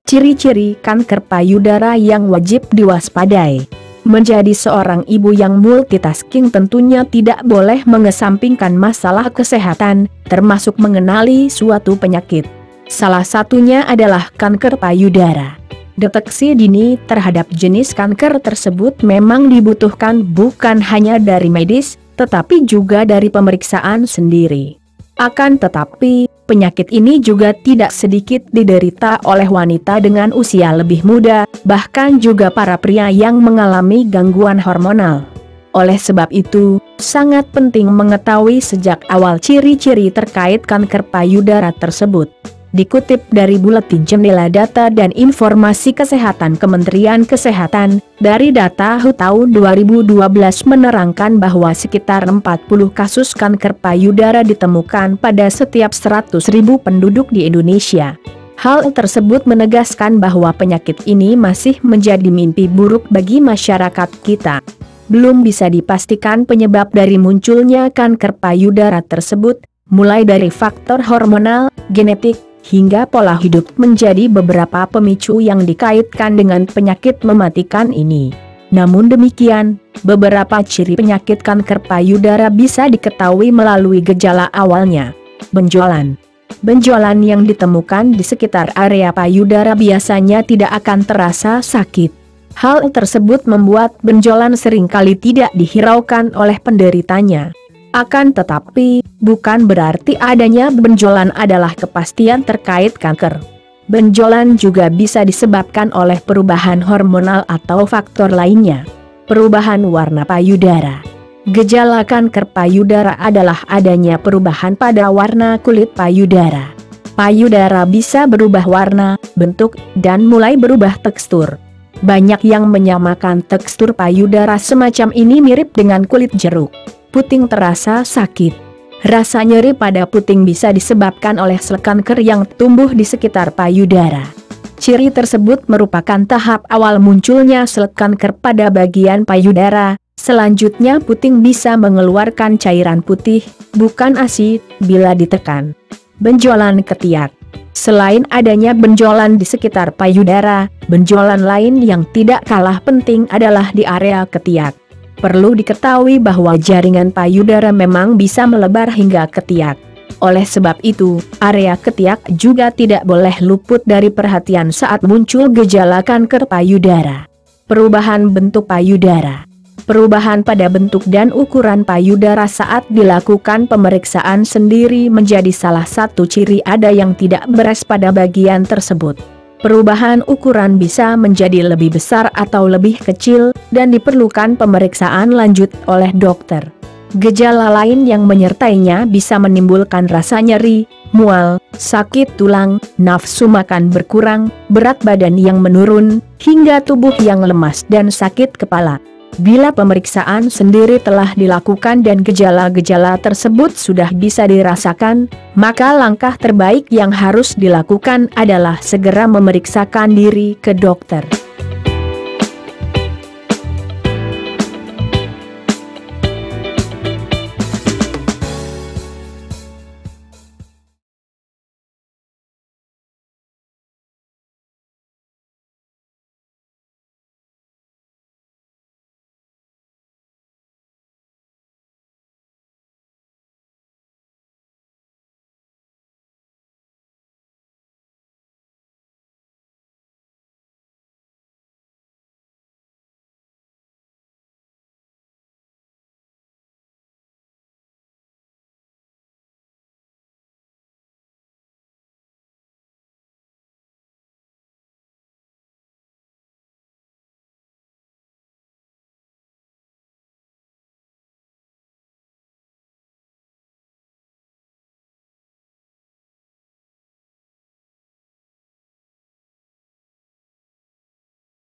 Ciri-ciri kanker payudara yang wajib diwaspadai. Menjadi seorang ibu yang multitasking tentunya tidak boleh mengesampingkan masalah kesehatan, termasuk mengenali suatu penyakit. Salah satunya adalah kanker payudara. Deteksi dini terhadap jenis kanker tersebut memang dibutuhkan bukan hanya dari medis, tetapi juga dari pemeriksaan sendiri. Akan tetapi, penyakit ini juga tidak sedikit diderita oleh wanita dengan usia lebih muda, bahkan juga para pria yang mengalami gangguan hormonal. Oleh sebab itu, sangat penting mengetahui sejak awal ciri-ciri terkait kanker payudara tersebut. Dikutip dari Buletin Jendela Data dan Informasi Kesehatan Kementerian Kesehatan, dari data WHO tahun 2012 menerangkan bahwa sekitar 40 kasus kanker payudara ditemukan pada setiap 100.000 penduduk di Indonesia. Hal tersebut menegaskan bahwa penyakit ini masih menjadi mimpi buruk bagi masyarakat kita. Belum bisa dipastikan penyebab dari munculnya kanker payudara tersebut, mulai dari faktor hormonal, genetik, hingga pola hidup menjadi beberapa pemicu yang dikaitkan dengan penyakit mematikan ini. Namun demikian, beberapa ciri penyakit kanker payudara bisa diketahui melalui gejala awalnya. Benjolan. Benjolan yang ditemukan di sekitar area payudara biasanya tidak akan terasa sakit. Hal tersebut membuat benjolan seringkali tidak dihiraukan oleh penderitanya. Akan tetapi, bukan berarti adanya benjolan adalah kepastian terkait kanker. Benjolan juga bisa disebabkan oleh perubahan hormonal atau faktor lainnya. Perubahan warna payudara. Gejala kanker payudara adalah adanya perubahan pada warna kulit payudara. Payudara bisa berubah warna, bentuk, dan mulai berubah tekstur. Banyak yang menyamakan tekstur payudara semacam ini mirip dengan kulit jeruk. Puting terasa sakit. Rasa nyeri pada puting bisa disebabkan oleh sel kanker yang tumbuh di sekitar payudara. Ciri tersebut merupakan tahap awal munculnya sel kanker pada bagian payudara. Selanjutnya puting bisa mengeluarkan cairan putih, bukan ASI, bila ditekan. Benjolan ketiak. Selain adanya benjolan di sekitar payudara, benjolan lain yang tidak kalah penting adalah di area ketiak. Perlu diketahui bahwa jaringan payudara memang bisa melebar hingga ketiak. Oleh sebab itu, area ketiak juga tidak boleh luput dari perhatian saat muncul gejala kanker payudara. Perubahan bentuk payudara. Perubahan pada bentuk dan ukuran payudara saat dilakukan pemeriksaan sendiri menjadi salah satu ciri ada yang tidak beres pada bagian tersebut. Perubahan ukuran bisa menjadi lebih besar atau lebih kecil, dan diperlukan pemeriksaan lanjut oleh dokter. Gejala lain yang menyertainya bisa menimbulkan rasa nyeri, mual, sakit tulang, nafsu makan berkurang, berat badan yang menurun, hingga tubuh yang lemas dan sakit kepala. Bila pemeriksaan sendiri telah dilakukan dan gejala-gejala tersebut sudah bisa dirasakan, maka langkah terbaik yang harus dilakukan adalah segera memeriksakan diri ke dokter.